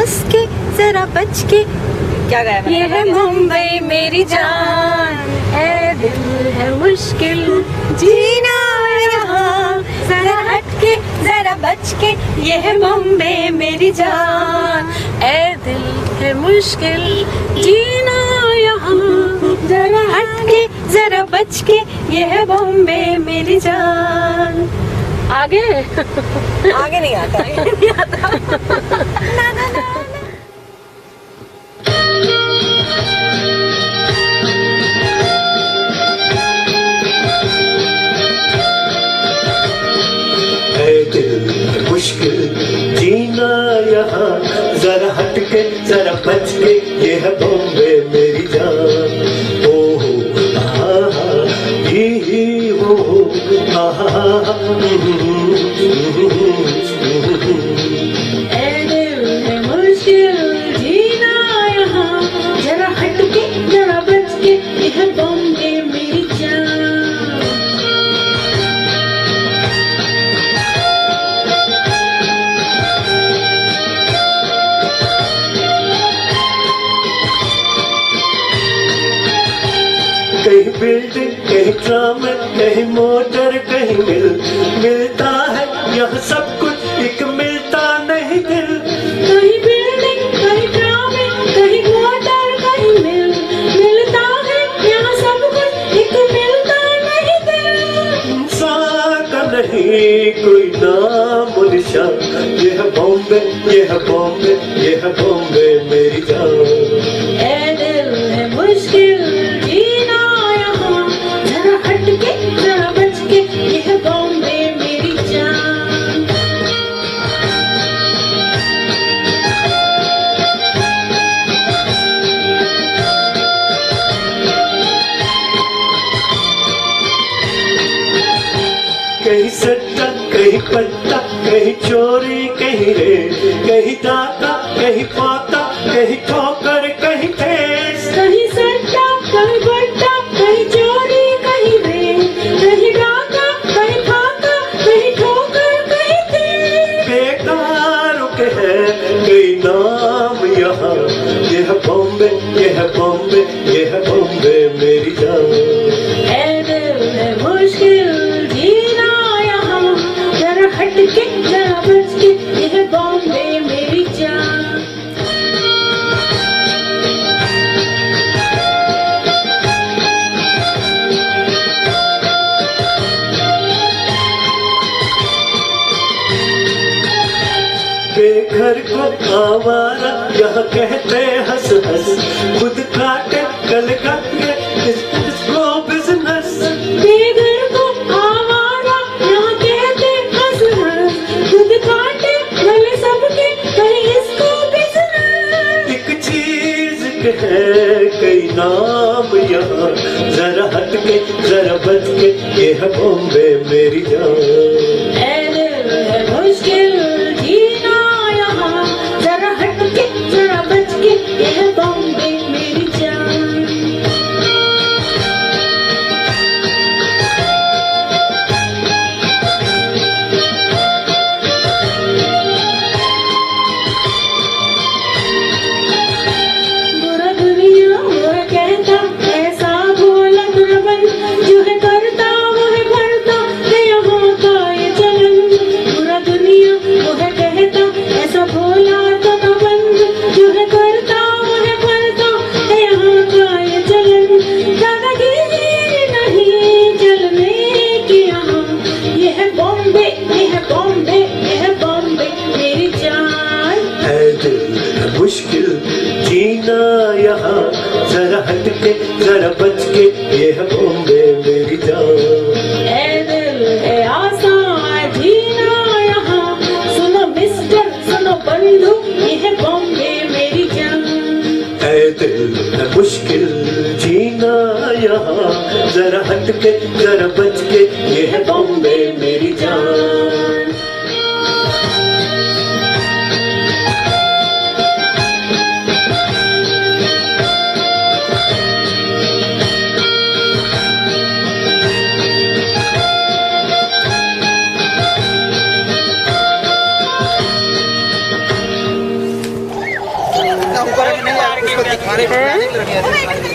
हंस के जरा बच के। क्या गाया मैंने? ये है मुंबई मेरी जान, है दिल है मुश्किल जीना यहाँ जरा हट के जरा बच के। ये है मुंबई मेरी जान, है दिल है मुश्किल जीना यहाँ जरा हट के जरा बच के। ये है बॉम्बे मेरी जान। आगे आगे नहीं आता। नहीं आता। ना ना ना। मुश्किल जीना यहाँ जरा हट के जरा बच के। ये है बॉम्बे मेरी जान। ओ हो ही हो मुश्किल जीना यहाँ जरा हट के जरा बच के। ये है बॉम्बे मेरी जान। कहीं बिल्डिंग कहीं ट्राम कहीं मोटर कहीं मिलता है यहाँ सब कुछ एक मिलता नहीं दिल। कहीं बिल्डिंग कहीं ट्राम कहीं मोटर कहीं मिलता है यहाँ सब कुछ एक मिलता नहीं दिल। इंसान का नहीं कोई नाम निशान। ये है बॉम्बे ये है बॉम्बे ये है बॉम्बे मेरी जान। ऐ दिल है मुश्किल जीना यहाँ जरा हट के जरा बच के। ये है बॉम्बे मेरी जान। कहीं सट्टा कहीं पट्टा कहीं चोरी कहीं रे कहीं दाता कहीं पाता कहीं ठोकर कहीं ठेस। कहीं सट्टा कहीं बट्टा कहीं चोरी कहीं रेल कहीं डाका कहीं फाका कहीं ठोकर कहीं तेज। बेकारों के है कई नाम यहाँ। ये है बॉम्बे ये है बॉम्बे ये है बॉम्बे मेरी जान। ऐ दिल है मुश्किल जीना यहाँ जरा हट के जरा बच के। ये है बॉम्बे मेरी जान। बेघर को आवारा यहाँ कहते हंस हंस खुद काटे कल काटे इसको बिजनेस। बेघर को आवारा यहाँ कहते हंस हंस खुद काटे गले सबके कहीं इसको बिजनेस। एक चीज के है कई नाम यहाँ जरा हट के जरा बच के। ये है बॉम्बे मेरी जान। ऐ दिल है मुश्किल जीना यहाँ जरा हट के जरा बच के। ये है बॉम्बे मेरी जान। बुरा दुनिया बुरा कहता ऐसा बोला न बन जो है करता वो है भरता है यहाँ का ये चलन। बुरा दुनिया वो है कहता ऐसा बोला तो न बन जो है करता वो है भरता है यहाँ का ये चलन। दादागिरी नहीं चलने की यहाँ। ये है बॉम्बे ये है बॉम्बे ये है बॉम्बे मेरी जान। है दिल है मुश्किल जीना यहाँ जरा हट के जरा बच के। ये है बॉम्बे मेरी जान। ऐ दिल है आसान जीना यहाँ सुनो मिस्टर सुनो बंधु ये है बॉम्बे मेरी जान। है दिल है मुश्किल जीना यहाँ जरा हट के जरा बच के। ये है बॉम्बे मेरी जान। को दिखाने